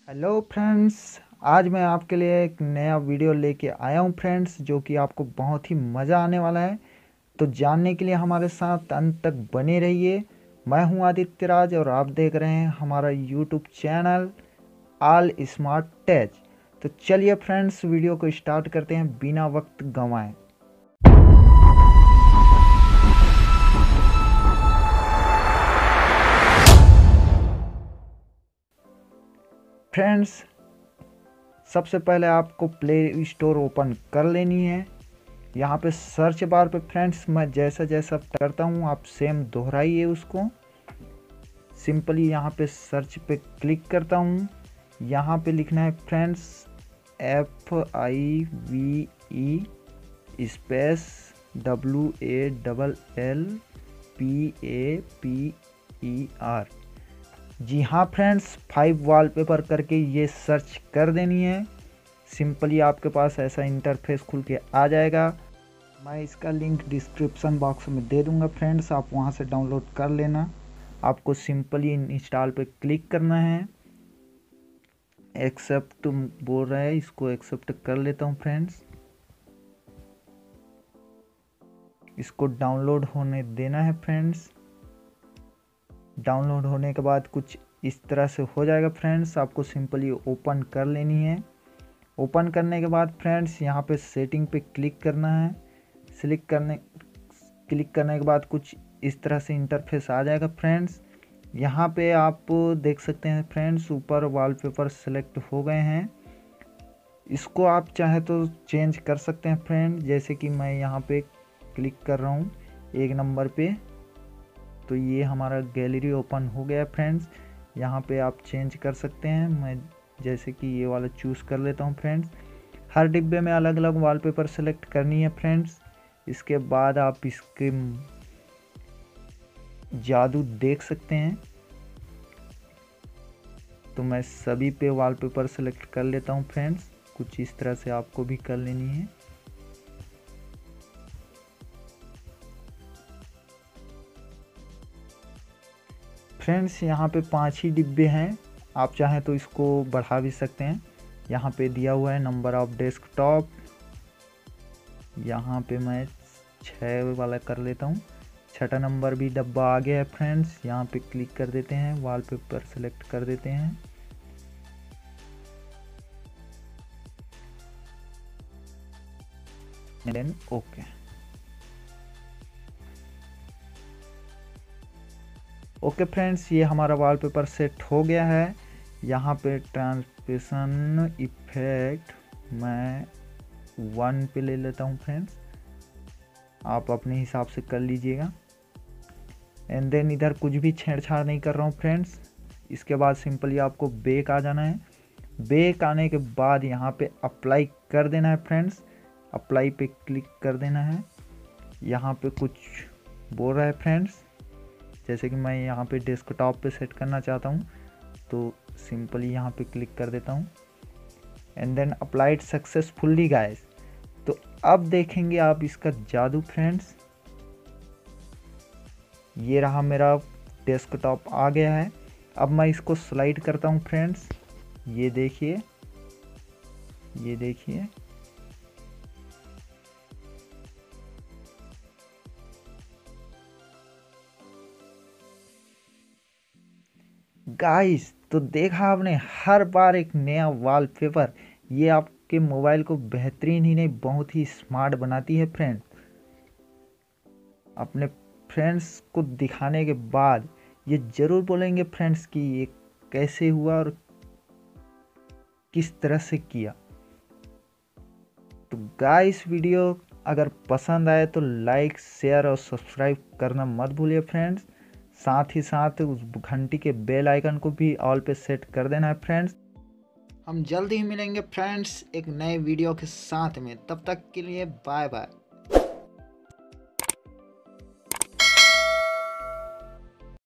Hello friends. आज मैं आपके लिए एक नया वीडियो लेके आया हूँ फ्रेंड्स, जो कि आपको बहुत ही मज़ा आने वाला है। तो जानने के लिए हमारे साथ अंत तक बने रहिए। मैं हूँ आदित्य राज और आप देख रहे हैं हमारा YouTube channel all smart tech. तो चलिए फ्रेंड्स, वीडियो को स्टार्ट करते हैं बिना वक्त गंवाए। फ्रेंड्स, सबसे पहले आपको प्ले स्टोर ओपन कर लेनी है। यहाँ पे सर्च बार पे फ्रेंड्स मैं जैसा जैसा करता हूँ आप सेम दोहराइए उसको। सिंपली यहाँ पे सर्च पे क्लिक करता हूँ। यहाँ पे लिखना है फ्रेंड्स FIVE स्पेस WALLPAPER। जी हाँ फ्रेंड्स, 5 वॉलपेपर करके ये सर्च कर देनी है। सिंपली आपके पास ऐसा इंटरफेस खुल के आ जाएगा। मैं इसका लिंक डिस्क्रिप्शन बॉक्स में दे दूंगा फ्रेंड्स, आप वहां से डाउनलोड कर लेना। आपको सिंपली इंस्टॉल पे क्लिक करना है। एक्सेप्ट बोल रहा है, इसको एक्सेप्ट कर लेता हूँ फ्रेंड्स। इसको डाउनलोड होने देना है फ्रेंड्स। डाउनलोड होने के बाद कुछ इस तरह से हो जाएगा फ्रेंड्स। आपको सिंपली ओपन कर लेनी है। ओपन करने के बाद फ्रेंड्स यहाँ पे सेटिंग पे क्लिक करना है। क्लिक करने के बाद कुछ इस तरह से इंटरफेस आ जाएगा फ्रेंड्स। यहाँ पे आप देख सकते हैं फ्रेंड्स, ऊपर वॉलपेपर सेलेक्ट हो गए हैं। इसको आप चाहे तो चेंज कर सकते हैं फ्रेंड, जैसे कि मैं यहाँ पे क्लिक कर रहा हूँ 1 नंबर पे, तो ये हमारा गैलरी ओपन हो गया फ्रेंड्स। यहाँ पे आप चेंज कर सकते हैं। मैं जैसे कि ये वाला चूज़ कर लेता हूँ फ्रेंड्स। हर डिब्बे में अलग अलग वॉलपेपर सेलेक्ट करनी है फ्रेंड्स। इसके बाद आप इसके जादू देख सकते हैं। तो मैं सभी पे वॉलपेपर सेलेक्ट कर लेता हूँ फ्रेंड्स। कुछ इस तरह से आपको भी कर लेनी है। फ्रेंड्स, यहाँ पे 5 ही डिब्बे हैं। आप चाहें तो इसको बढ़ा भी सकते हैं। यहाँ पे दिया हुआ है नंबर ऑफ डेस्कटॉप। यहाँ पे मैं 6 वाला कर लेता हूँ। 6ठा नंबर भी डब्बा आ गया है फ्रेंड्स। यहाँ पे क्लिक कर देते हैं, वॉलपेपर सेलेक्ट कर देते हैं। Then okay. ओके फ्रेंड्स, ये हमारा वॉलपेपर सेट हो गया है। यहाँ पे ट्रांसपेशन इफेक्ट मैं 1 पे ले लेता हूँ फ्रेंड्स। आप अपने हिसाब से कर लीजिएगा। एंड देन इधर कुछ भी छेड़छाड़ नहीं कर रहा हूँ फ्रेंड्स। इसके बाद सिंपली आपको बैक आ जाना है। बैक आने के बाद यहाँ पे अप्लाई कर देना है फ्रेंड्स। अप्लाई पे क्लिक कर देना है। यहाँ पे कुछ बोल रहा है फ्रेंड्स, जैसे कि मैं यहाँ पे डेस्कटॉप पे सेट करना चाहता हूँ, तो सिंपली यहाँ पे क्लिक कर देता हूँ। And then applied successfully guys. तो अब देखेंगे आप इसका जादू फ्रेंड्स। ये रहा मेरा डेस्कटॉप आ गया है। अब मैं इसको स्लाइड करता हूँ फ्रेंड्स। ये देखिए, ये देखिए। गाइस, तो देखा आपने, हर बार एक नया वॉलपेपर। ये आपके मोबाइल को बेहतरीन ही नहीं बहुत ही स्मार्ट बनाती है फ्रेंड। अपने फ्रेंड्स को दिखाने के बाद ये ज़रूर बोलेंगे फ्रेंड्स कि ये कैसे हुआ और किस तरह से किया। तो गाइस, वीडियो अगर पसंद आए तो लाइक, शेयर और सब्सक्राइब करना मत भूलिए फ्रेंड्स। साथ ही साथ उस घंटी के बेल आइकन को भी ऑल पे सेट कर देना है फ्रेंड्स। हम जल्द ही मिलेंगे फ्रेंड्स एक नए वीडियो के साथ में। तब तक के लिए बाय बाय।